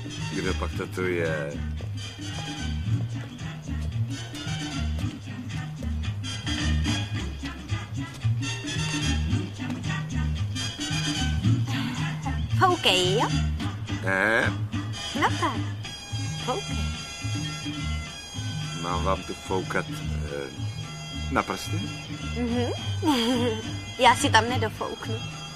Kdo pak to tu je? Foukej, jo? Ne? No tak, foukej. Mám vám tu foukat na prsty? Já si tam nedofouknu.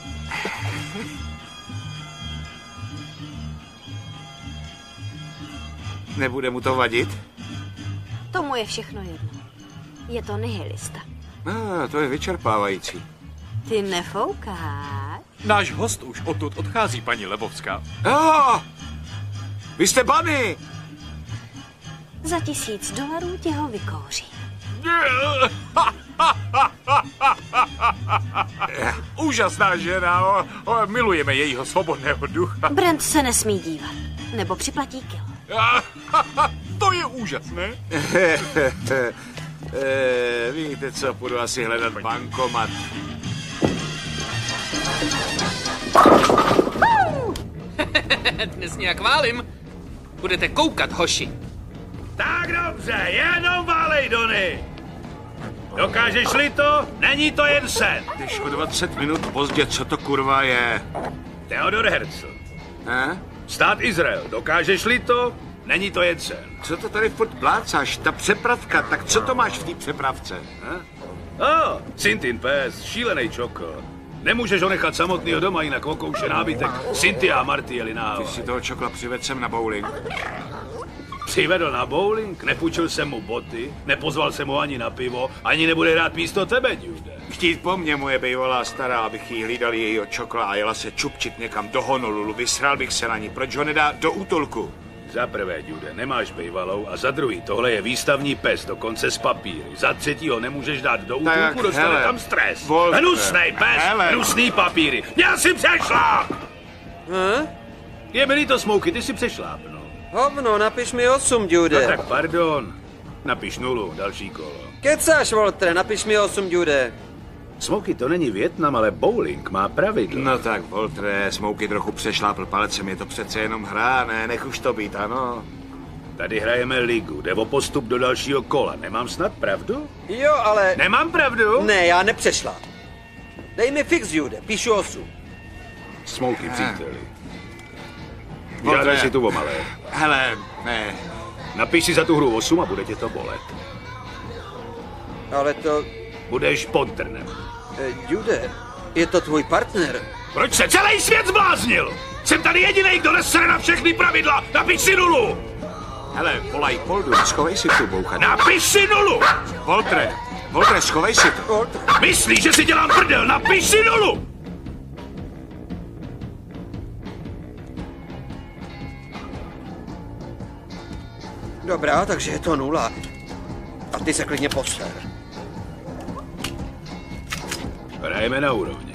Nebude mu to vadit? Tomu je všechno jedno. Je to nihilista. To je vyčerpávající. Ty nefoukáš? Náš host už odtud odchází, paní Lebovská. Vy jste Bunny! Za $1000 tě ho vykouří. Úžasná žena, milujeme jejího svobodného ducha. Brent se nesmí dívat, nebo připlatí kilo. To je úžasné. Víte co, půjdu asi hledat bankomat. Dnes nějak válím. Budete koukat, hoši. Tak dobře, jenom válej, Donny. Dokážeš-li to? Není to jen sen. Když o 20 minut pozdě, co to kurva je? Theodor Herzl. Stát Izrael. Dokážeš-li to? Není to jen sen. Co to tady furt plácáš? Ta přepravka, tak co to máš v té přepravce? Sintin pes, šílený čokl. Nemůžeš ho nechat samotnýho doma, jinak okouše nábytek. Cynthia a Marty jeli na... Ty si toho čokla přivedl sem na bowling. Přivedl na bowling, nepůjčil jsem mu boty, nepozval jsem ho ani na pivo, ani nebude hrát místo tebe, Jude. Chtít po mně, moje bývalá stará, abych jí hlídal jejího čokla a jela se čupčit někam do Honolulu, vysral bych se na ní. Proč ho nedá do útulku? Za prvé, Jude, nemáš bývalou a za druhý, tohle je výstavní pes, dokonce z papíry. Za třetí ho nemůžeš dát do útulku, dostane tam stres. Hnusnej pes, hnusný papíry. Já si přešláp! Je mi líto, Smokey, ty si přešlápnul. Hovno, napiš mi 8, Jude. No tak pardon, napiš 0, další kolo. Kecáš, Walter, napiš mi 8, Jude. Smokey, to není Vietnam, ale bowling má pravidla. No tak, Waltere, Smokey trochu přešlápl palcem, je to přece jenom hra, ne, nech už to být, ano. Tady hrajeme ligu, jde o postup do dalšího kola, nemám snad pravdu? Jo, ale... Nemám pravdu? Ne, já nepřešláp. Dej mi fix, Jude, píšu 8. Smokey, příteli. Žádaj si tu o malé. Hele, ne. Napiš si za tu hru 8 a bude tě to bolet. Ale to... Budeš pod trnem. Jude, je to tvůj partner. Proč se celý svět zbláznil? Jsem tady jedinej, kdo nesere na všechny pravidla. Napiš si 0. Hele, volaj Poldu, schovej si tu bouchač. Napiš si 0. Waltere, schovej si to. Myslíš, že si dělám prdel? Napiš si 0. Dobrá, takže je to 0. A ty se klidně poser. Hrajeme na úrovni.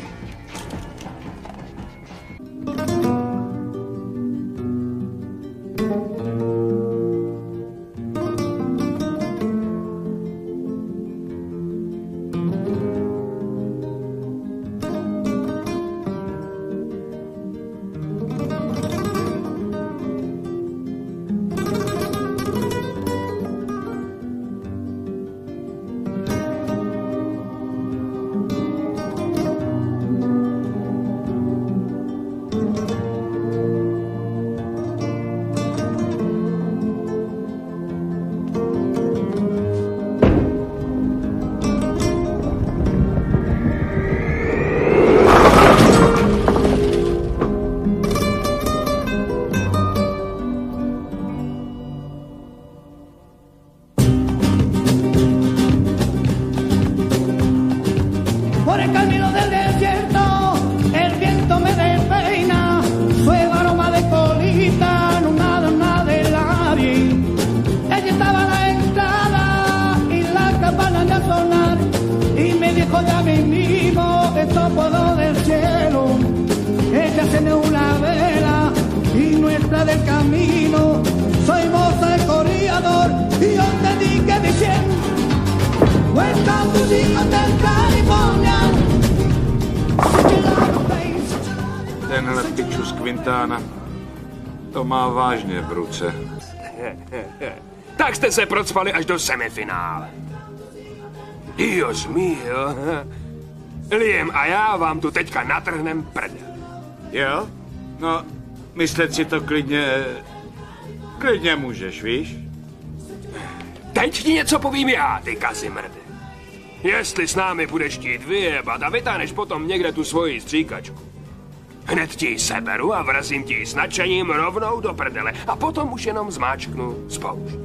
to má vážně v ruce. Tak jste se procpali až do semifinále. Dios mio. Liam a já vám tu teďka natrhnem prdel. Jo? No, myslet si to klidně můžeš, víš? Teď ti něco povím já, ty Kazimrde. Jestli s námi budeš chtít vyjebat a vytáhneš potom někde tu svoji stříkačku, hned ti ji seberu a vrazím ti ji s nadšením rovnou do prdele a potom už jenom zmáčknu spoušť.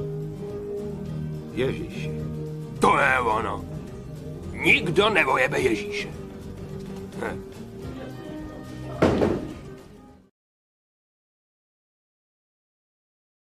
Ježíši. To je ono. Nikdo nevojebe Ježíše.